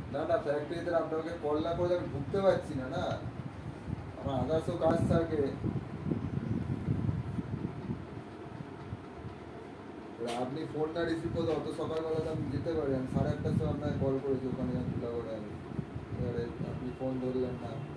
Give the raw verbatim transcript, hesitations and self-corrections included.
না না ফ্যাক্টরিতে আপনাকে কল না করে আমি ঢুকতে পারছি না না, আমার আদার্সও কাজ থাকে। আপনি ফোনটা রিসিভ করতে অত সকালবেলা তো আমি যেতে পারি, আমি সাড়ে আটটার সময় আপনাকে কল করেছি ওখানে খোলা করে আমি, এবারে আপনি ফোন ধরলেন না।